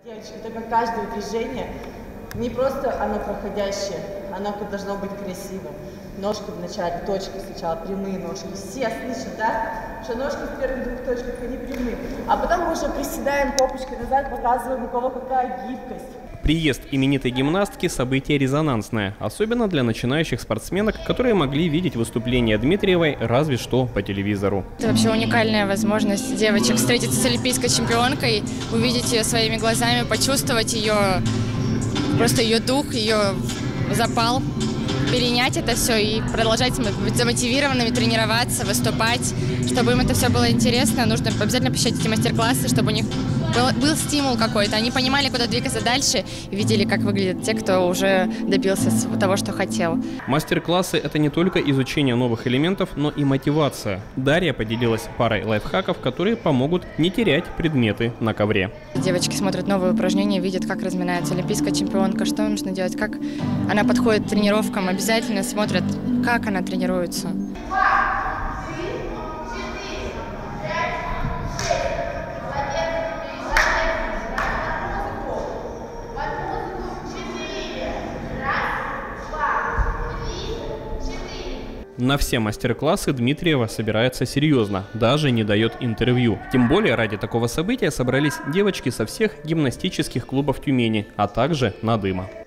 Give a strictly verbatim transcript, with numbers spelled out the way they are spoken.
Девочки, так как каждое движение не просто оно проходящее, оно должно быть красивым. Ножки вначале, точки сначала, прямые ножки. Все слышат, да? Что ножки в первых двух точках, они прямые. А потом мы уже приседаем попочкой назад, показываем, у кого какая гибкость. Приезд именитой гимнастки – событие резонансное, особенно для начинающих спортсменок, которые могли видеть выступления Дмитриевой разве что по телевизору. Это вообще уникальная возможность девочек встретиться с олимпийской чемпионкой, увидеть ее своими глазами, почувствовать ее, просто ее дух, ее запал, перенять это все и продолжать быть замотивированными, тренироваться, выступать. Чтобы им это все было интересно, нужно обязательно посещать эти мастер-классы, чтобы у них был, был стимул какой-то. Они понимали, куда двигаться дальше, и видели, как выглядят те, кто уже добился того, что хотел. Мастер-классы – это не только изучение новых элементов, но и мотивация. Дарья поделилась парой лайфхаков, которые помогут не терять предметы на ковре. Девочки смотрят новые упражнения, видят, как разминается олимпийская чемпионка, что нужно делать, как она подходит к тренировкам, обязательно смотрят, как она тренируется. На все мастер-классы Дмитриева собирается серьезно, даже не дает интервью. Тем более ради такого события собрались девочки со всех гимнастических клубов Тюмени, а также Надыма.